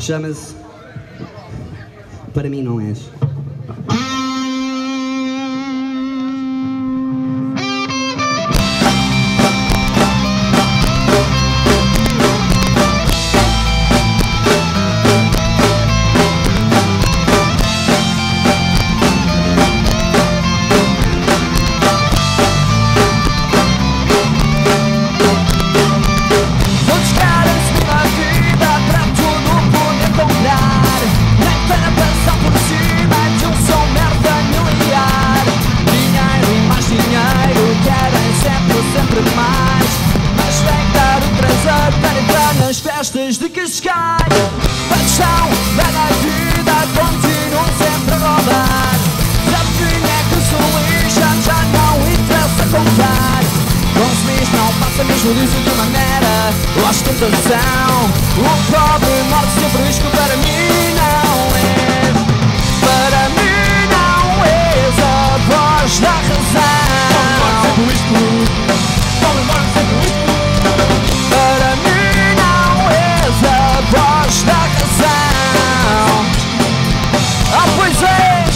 Chama-se Para Mim Não És. Festas de Cascais, paixão, velha vida, continuam sempre a roubar. Já tinha que sou lixa, já não interessa contar. Consumiste não passa mesmo disso de maneira, ostentação. O pobre morre sempre o risco, para mim não és. Para mim não és a voz da razão. Pobre morre sempre o risco, pobre morre sempre o risco. Para mim a voz da razão. Ah, pois é.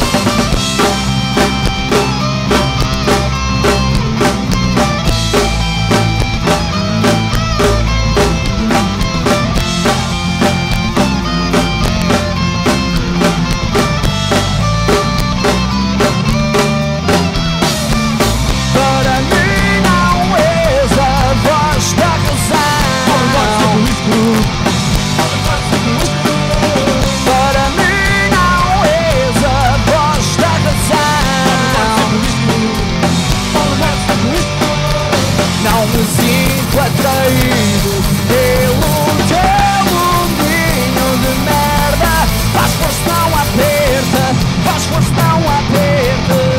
Para mim não és a voz da razão. Para mim não és a voz da razão. Não me sinto atraído pelo teu mundinho de merda. Faz força, não aperta, faz força, não aperta.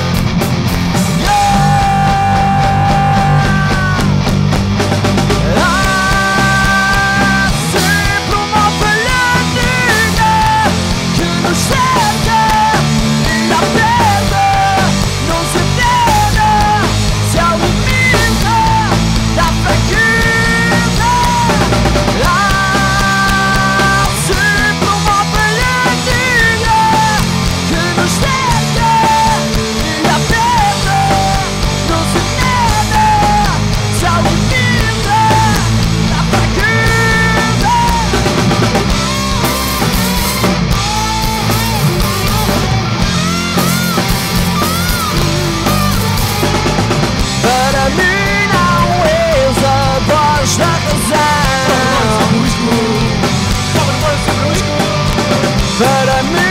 Para mim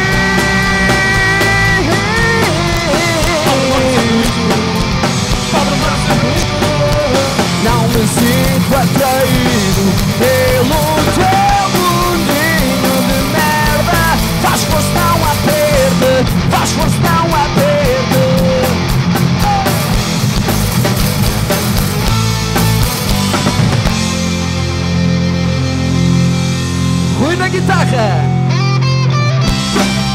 não me sinto atraído pelo teu mundinho de merda. Faz força, não aperta, faz força, não aperta. Rui na guitarra.